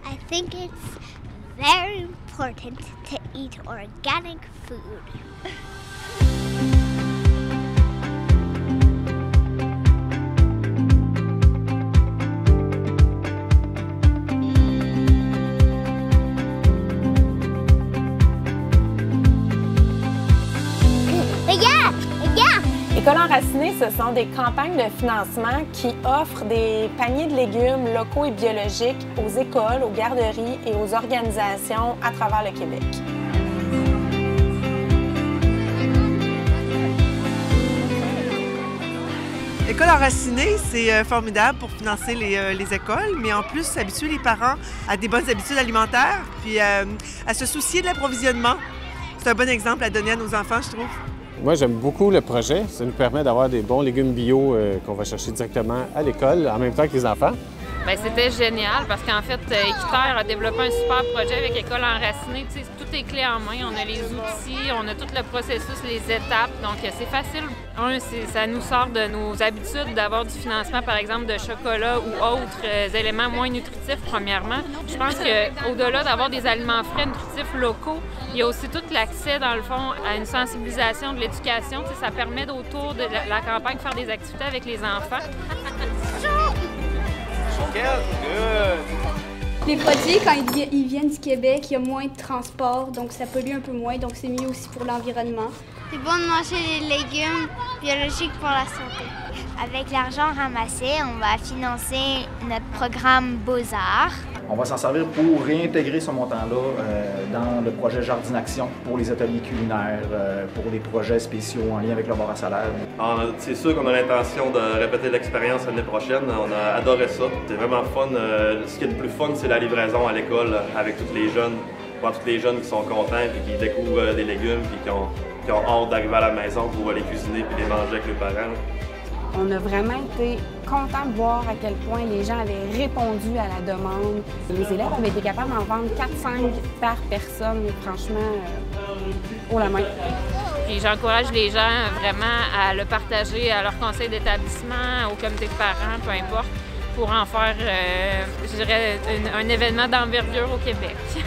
I think it's very important to eat organic food. École Enracinée, ce sont des campagnes de financement qui offrent des paniers de légumes locaux et biologiques aux écoles, aux garderies et aux organisations à travers le Québec. École Enracinée, c'est formidable pour financer les écoles, mais en plus, habituer les parents à des bonnes habitudes alimentaires, puis à se soucier de l'approvisionnement. C'est un bon exemple à donner à nos enfants, je trouve. Moi, j'aime beaucoup le projet. Ça nous permet d'avoir des bons légumes bio qu'on va chercher directement à l'école, en même temps que les enfants. Bien, c'était génial parce qu'en fait, Équiterre a développé un super projet avec École Enracinée. Tu sais, tout est clé en main. On a les outils, on a tout le processus, les étapes. Donc, c'est facile. Ça nous sort de nos habitudes d'avoir du financement, par exemple, de chocolat ou autres éléments moins nutritifs, premièrement. Je pense qu'au-delà d'avoir des aliments frais, nutritifs, locaux, il y a aussi tout l'accès, dans le fond, à une sensibilisation de l'éducation. Tu sais, ça permet, autour de la campagne, de faire des activités avec les enfants. Les produits, quand ils viennent du Québec, il y a moins de transport, donc ça pollue un peu moins, donc c'est mieux aussi pour l'environnement. C'est bon de manger des légumes biologiques pour la santé. Avec l'argent ramassé, on va financer notre programme Beaux-Arts. On va s'en servir pour réintégrer ce montant-là dans le projet Jardinaction pour les ateliers culinaires, pour les projets spéciaux en lien avec le bar à salaire. C'est sûr qu'on a l'intention de répéter l'expérience l'année prochaine. On a adoré ça. C'est vraiment fun. Ce qui est le plus fun, c'est la livraison à l'école avec tous les jeunes. Voir tous les jeunes qui sont contents et qui découvrent des légumes et qui ont hâte d'arriver à la maison pour les cuisiner et les manger avec leurs parents. On a vraiment été contents de voir à quel point les gens avaient répondu à la demande. Les élèves avaient été capables d'en vendre 4-5 par personne, franchement, haut la main. Puis j'encourage les gens vraiment à le partager à leur conseil d'établissement, au comité de parents, peu importe, pour en faire, je dirais, un événement d'envergure au Québec.